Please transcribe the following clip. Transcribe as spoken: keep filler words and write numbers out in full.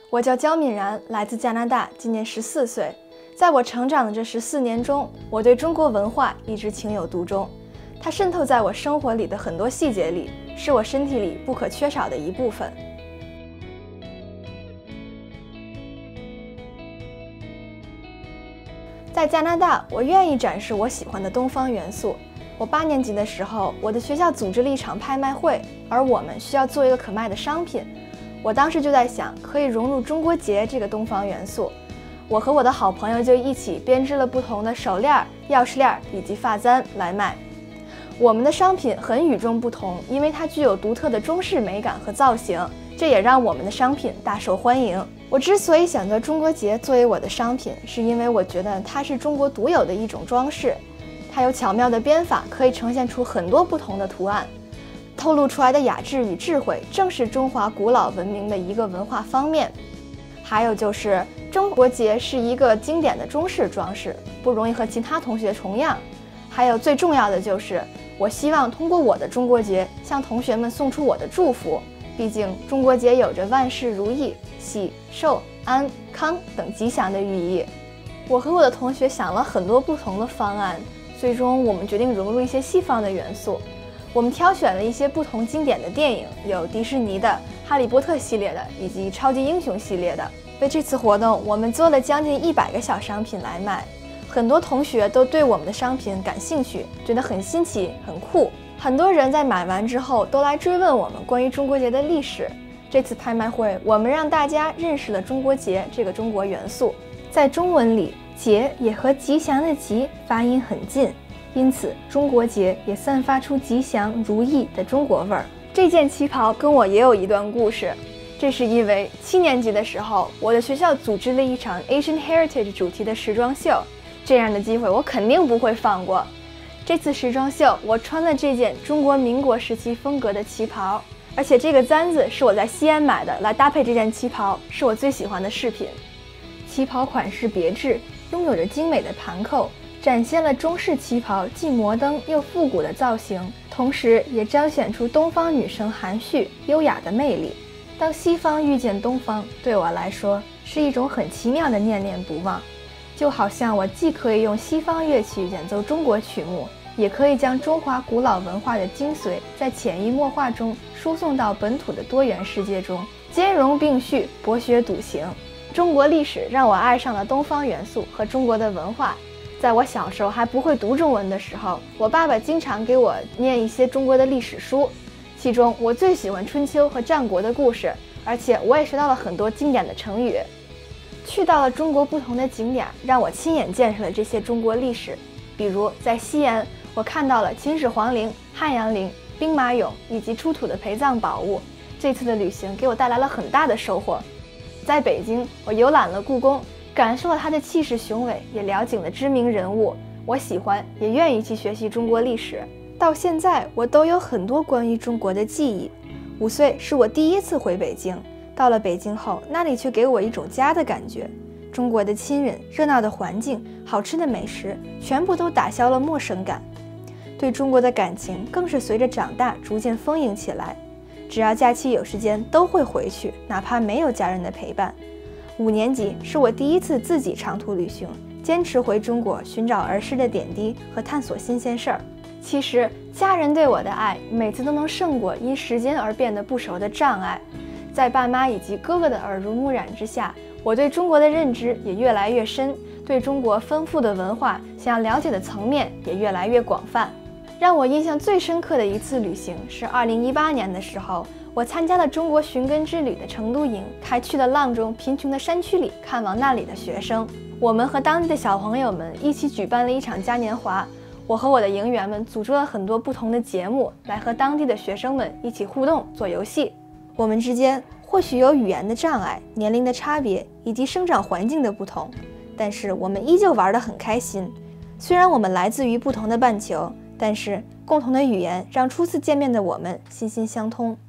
我叫焦敏然，来自加拿大，今年十四岁。在我成长的这十四年中，我对中国文化一直情有独钟，它渗透在我生活里的很多细节里，是我身体里不可缺少的一部分。在加拿大，我愿意展示我喜欢的东方元素。我八年级的时候，我的学校组织了一场拍卖会，而我们需要做一个可卖的商品。我当时就在想，可以融入中国结这个东方元素。我和我的好朋友就一起编织了不同的手链、钥匙链以及发簪来卖。我们的商品很与众不同，因为它具有独特的中式美感和造型，这也让我们的商品大受欢迎。我之所以选择中国结作为我的商品，是因为我觉得它是中国独有的一种装饰，它有巧妙的编法，可以呈现出很多不同的图案。透露出来的雅致与智慧，正是中华古老文明的一个文化方面。还有就是中国结是一个经典的中式装饰，不容易和其他同学重样。还有最重要的就是，我希望通过我的中国结向同学们送出我的祝福。毕竟中国结有着万事如意、喜、寿、安、康等吉祥的寓意。我和我的同学想了很多不同的方案，最终我们决定融入一些西方的元素。我们挑选了一些不同经典的电影，有迪士尼的、哈利波特系列的以及超级英雄系列的。为这次活动，我们做了将近一百个小商品来卖，很多同学都对我们的商品感兴趣，觉得很新奇、很酷。很多人在买完之后都来追问我们关于中国结的历史。这次拍卖会，我们让大家认识了中国结这个中国元素。在中文里，结也和吉祥的吉发音很近。因此，中国结也散发出吉祥如意的中国味儿。这件旗袍跟我也有一段故事，这是因为七年级的时候，我的学校组织了一场 Asian Heritage 主题的时装秀，这样的机会我肯定不会放过。这次时装秀，我穿了这件中国民国时期风格的旗袍，而且这个簪子是我在西安买的，来搭配这件旗袍，是我最喜欢的饰品。旗袍款式别致，拥有着精美的盘扣，展现了中式旗袍既摩登又复古的造型，同时也彰显出东方女生含蓄优雅的魅力。当西方遇见东方，对我来说是一种很奇妙的念念不忘，就好像我既可以用西方乐器演奏中国曲目，也可以将中华古老文化的精髓在潜移默化中输送到本土的多元世界中，兼容并蓄，博学笃行。中国历史让我爱上了东方元素和中国的文化。在我小时候还不会读中文的时候，我爸爸经常给我念一些中国的历史书，其中我最喜欢春秋和战国的故事，而且我也学到了很多经典的成语。去到了中国不同的景点，让我亲眼见识了这些中国历史。比如在西安，我看到了秦始皇陵、汉阳陵、兵马俑以及出土的陪葬宝物。这次的旅行给我带来了很大的收获。在北京，我游览了故宫，感受了它的气势雄伟，也了解了知名人物。我喜欢，也愿意去学习中国历史。到现在，我都有很多关于中国的记忆。五岁是我第一次回北京，到了北京后，那里却给我一种家的感觉。中国的亲人、热闹的环境、好吃的美食，全部都打消了陌生感。对中国的感情更是随着长大逐渐丰盈起来。只要假期有时间，都会回去，哪怕没有家人的陪伴。五年级是我第一次自己长途旅行，坚持回中国寻找儿时的点滴和探索新鲜事儿。其实家人对我的爱每次都能胜过因时间而变得不熟的障碍。在爸妈以及哥哥的耳濡目染之下，我对中国的认知也越来越深，对中国丰富的文化想要了解的层面也越来越广泛。让我印象最深刻的一次旅行是二零一八年的时候，我参加了中国寻根之旅的成都营，还去了阆中贫穷的山区里看望那里的学生。我们和当地的小朋友们一起举办了一场嘉年华，我和我的营员们组织了很多不同的节目，来和当地的学生们一起互动做游戏。我们之间或许有语言的障碍、年龄的差别以及生长环境的不同，但是我们依旧玩得很开心。虽然我们来自于不同的半球，但是共同的语言让初次见面的我们心心相通。